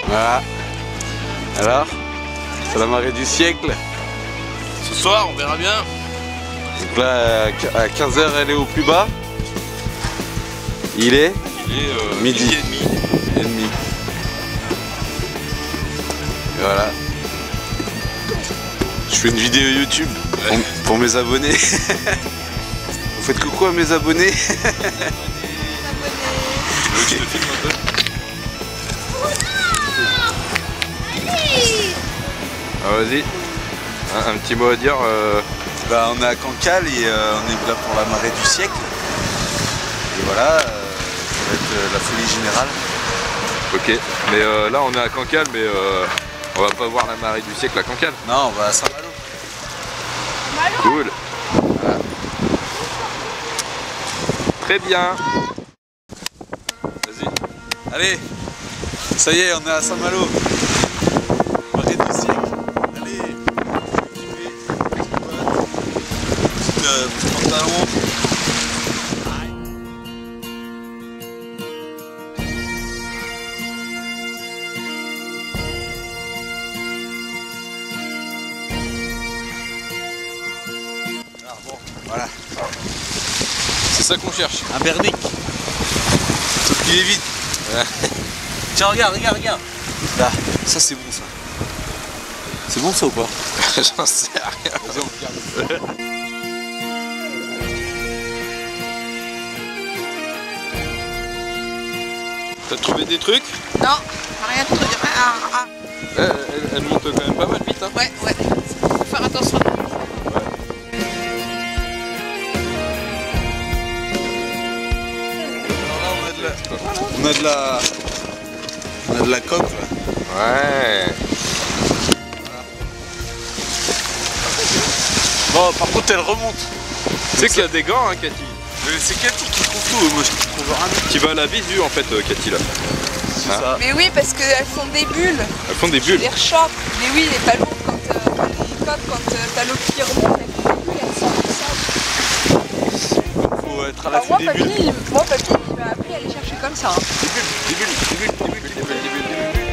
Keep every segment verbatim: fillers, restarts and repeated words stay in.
Voilà. Alors, c'est la marée du siècle. Ce soir, on verra bien. Donc là, à quinze heures, elle est au plus bas. Il est Il est euh, midi. midi et demi. Et demi. Et voilà. Je fais une vidéo YouTube Ouais. pour, pour mes abonnés. Vous faites coucou à mes abonnés. Tu veux que je te filme un peu? Ah, vas-y. Un, un petit mot à dire euh... Bah, on est à Cancale et euh, on est là pour la marée du siècle. Et voilà, euh, ça va être euh, la folie générale. Ok, mais euh, là on est à Cancale, mais euh, on va pas voir la marée du siècle à Cancale. Non, on va à Saint-Malo. Cool. Voilà. Très bien. Vas-y. Allez, ça y est, on est à Saint-Malo. Marée du siècle. Allez, petit, euh, petit pantalon. Alors bon, voilà. C'est ça qu'on cherche. Un bernic. Sauf qu'il est vide. Tiens, regarde, regarde, regarde. Là, ça c'est bon ça. C'est bon ça ou pas? J'en sais rien. Vas-y, on regarde. T'as trouvé des trucs? Non, rien de truc. Ah, ah. elle, elle, elle monte quand même pas mal vite. Hein. Ouais, ouais. Faut faire attention. Alors là, on a de la, on a de la, on a de la coque là. Ouais. Bon, par contre, elle remonte. Tu sais qu'il y a des gants, hein, Cathy. Euh, C'est Cathy qui trouve tout. Moi, je trouve rien. Qui va à la visu en fait, euh, Cathy là. C'est Hein? ça. Mais oui, parce qu'elles font des bulles. Elles font des bulles. Les rechoppent. Mais oui, les ballons, quand, euh, enfin, les coques, quand euh, t'as l'eau qui remonte, elles font des bulles, elles sortent du sable. Faut être à Alors l'affût moi, des papy, bulles. moi, papy, il m'a appris à aller chercher comme ça. Hein. Des bulles, des bulles, des bulles, des bulles, des bulles, des bulles, des bulles.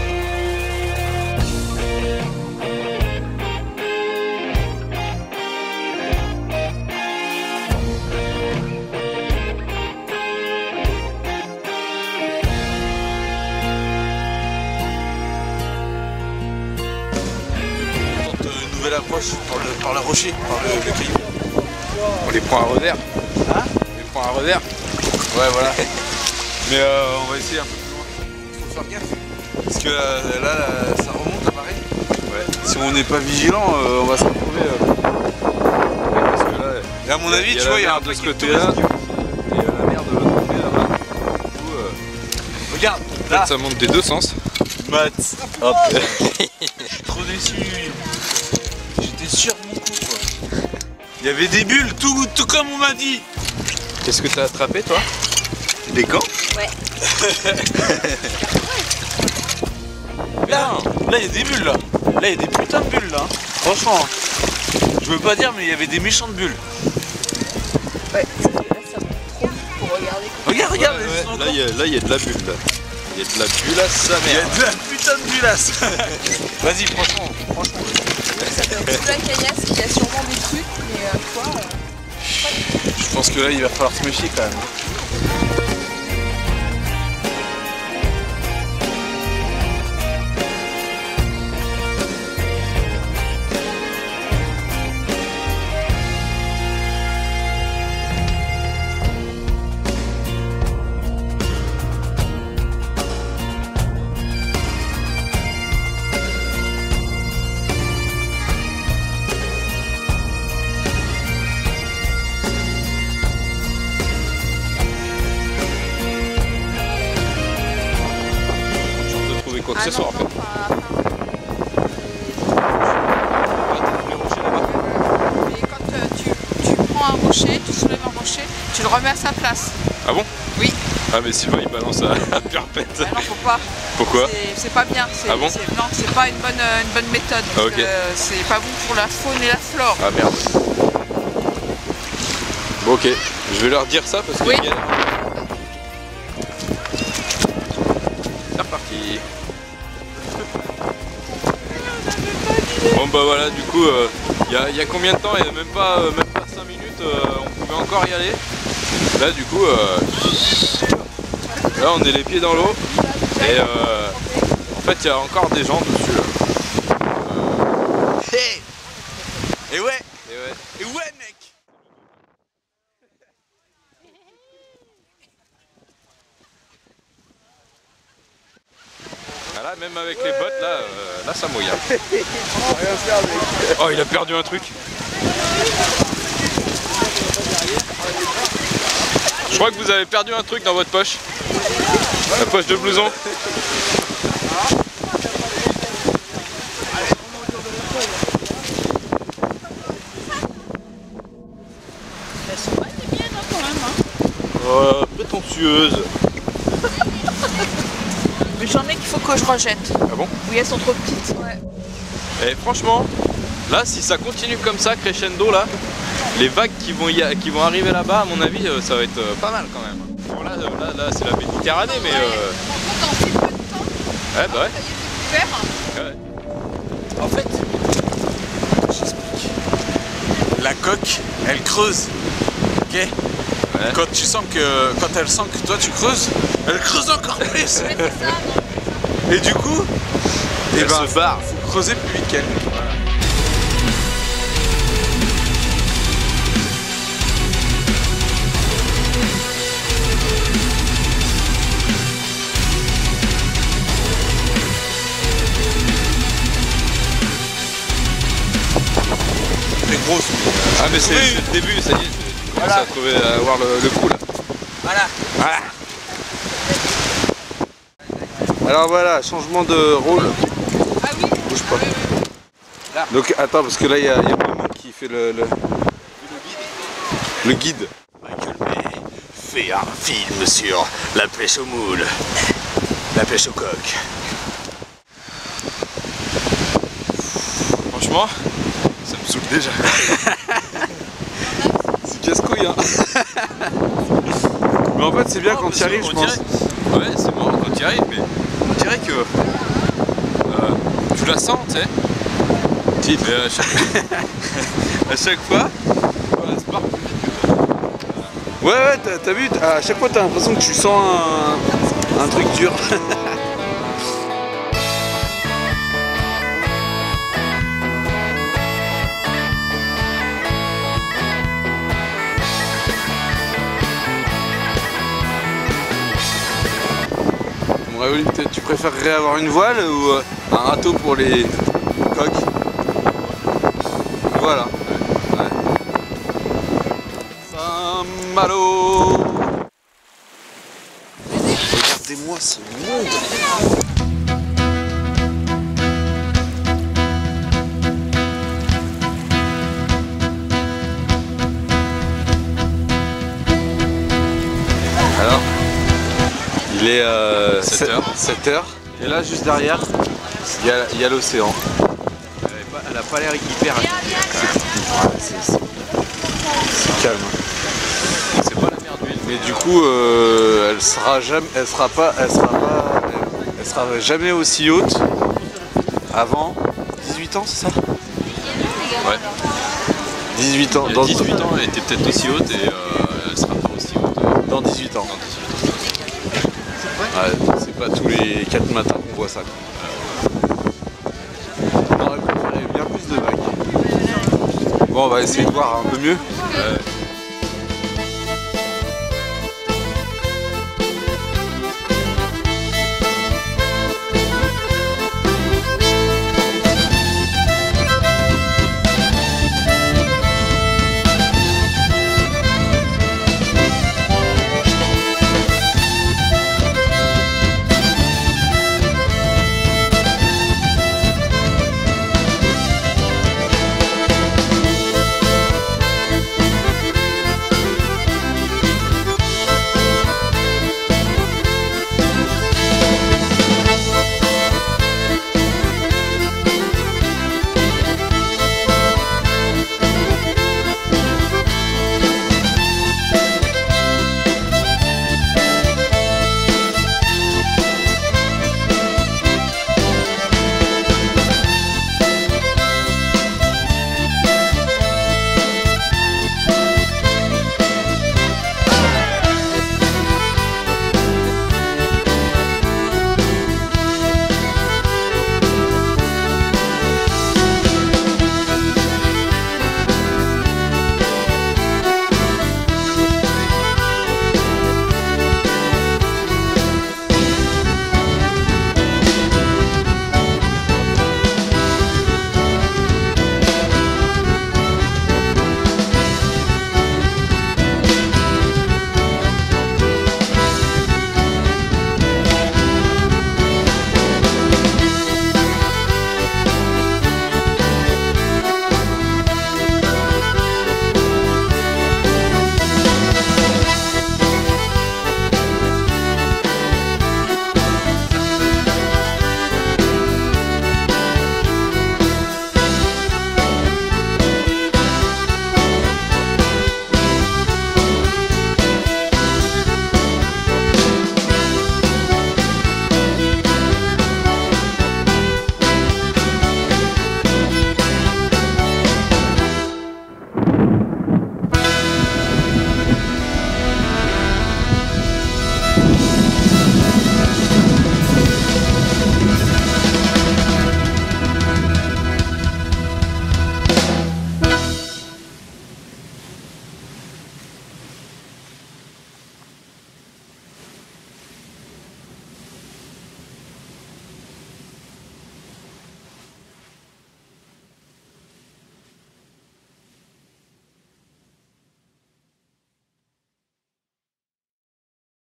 Tente une nouvelle approche par le, par le rocher, par le, le caillou. On les prend à revers. Hein? On les prend à revers. Ouais, voilà. Mais euh, on va essayer un peu plus loin. Il faut faire gaffe. Parce que euh, là, là, ça remonte la marée. Ouais. Si on n'est pas vigilant, euh, on va se retrouver. Euh... Parce que là, Et à mon avis, il y a tu la vois, il y a mer un de truc ce qui est côté-là. touristique. Et euh, la mer de l'autre côté là-bas. Du coup, euh, Regarde, en là, fait, ça monte des deux sens. Matt. Hop. Je suis trop déçu. J'étais sûr de mon coup, quoi. Il y avait des bulles, tout, tout comme on m'a dit. Qu'est-ce que t'as attrapé toi? Des gants? Ouais. Là, là, il y a des bulles, là. Là, il y a des putains de bulles, là. Franchement. Je veux pas dire, mais il y avait des méchantes bulles. Ouais, là, ça monte trop vite pour regarder. Regarde, regarde. Ouais, elles sont ouais, là, encore- il y, a- là, il y a de la bulle. Là. Il y a de la bulle à sa Il y a mère. de la putain de bullasse. Vas-y, franchement, franchement. Ça doit être sous la caillasse, il y a sûrement des trucs, mais euh, toi, euh, Je pense que là, il va falloir se méfier quand même. Quoi que ah ce soit non, en fait. non, pas- Mais quand euh, tu, tu prends un rocher, tu soulèves un rocher, tu le remets à sa place. Ah bon? Oui. Ah mais Sylvain il balance à, à perpète. Ah non, faut pas. Pourquoi? C'est- C'est pas bien. c'est- Ah bon? c'est- Non, c'est pas une bonne, euh, une bonne méthode. Ah, ok. Euh, c'est pas bon pour la faune et la flore. Ah merde. Bon ok, je vais leur dire ça parce que Oui. c'est reparti. Bon bah voilà, du coup, euh, il y, a, y a combien de temps? Il y a même pas, euh, même pas cinq minutes, euh, on pouvait encore y aller. Là du coup, euh, là on est les pieds dans l'eau. Et euh, en fait il y a encore des gens dessus. Là. Euh... Hey et ouais Et ouais. Et ouais mec. Voilà, même avec les bottes là, euh, là ça mouille. Hein. Oh, il a perdu un truc. Je crois que vous avez perdu un truc dans votre poche. La poche de blouson. Elles sont pas des miennes quand même. Hein. Oh, prétentieuse. Mais j'en ai qu'il faut que je rejette. Ah bon? Oui, elles sont trop petites. Ouais. Et franchement, là si ça continue comme ça, crescendo là, les vagues qui vont, y a, qui vont arriver là-bas, à mon avis, euh, ça va être euh, pas mal quand même. Bon là, euh, là, là c'est la Méditerranée, mais... Euh... Par contre, dans si peu de temps, Ouais, bah ouais. ça y est, c'est couvert. Ouais. En fait, j'explique. La coque, elle creuse. Ok. Ouais. Quand tu sens que, quand elle sent que toi tu creuses, elle creuse encore plus. Mais c'est ça, non. Et du coup, Elle eh ben, se barre. faut creuser plus vite qu'elle. Très grosse. Ah mais c'est c'est le début, ça y est, tu commences à trouver, à avoir le, le coup là. Voilà. Voilà. Alors voilà, changement de rôle. Ah oui. Bouge pas. Donc attends, parce que là il y a, y a Momo qui fait le, le... le guide. Michael Bay fait un film sur la pêche au moule, la pêche au coq. Franchement, ça me saoule déjà. C'est casse-couille hein. Mais en fait c'est bien quand tu y arrives, je pense. Ouais, c'est marrant quand tu y arrives, mais on dirait que euh, tu la sens, tu sais. Mais à chaque, à chaque fois, voilà, c'est pas plus vite. Ouais ouais, t'as t'as vu, à chaque fois t'as l'impression que tu sens un, un truc dur. Bon, Réoli, tu préférerais avoir une voile ou euh, un râteau pour les coques? Voilà. Ouais. Saint-Malo. Regardez-moi ce monde. Alors, il est euh, sept heures. sept heures. Et là, juste derrière, il y a, il y a l'océan. Elle a pas l'air hyper C'est c'est- c'est calme. C'est pas la mer d'huile. Mais du coup, euh, elle sera jamais, elle sera pas, elle sera pas, elle sera jamais aussi haute avant dix-huit ans, c'est ça? Ouais. dix-huit ans. Il y a Dans dix-huit ans, elle était peut-être aussi haute et euh, elle sera pas aussi haute. euh, Dans dix-huit ans. dans dix-huit ans. Ouais, c'est pas tous les quatre matins qu'on voit ça. On aurait préféré bien plus de vagues. Bon, on va essayer de voir un peu mieux. Ouais.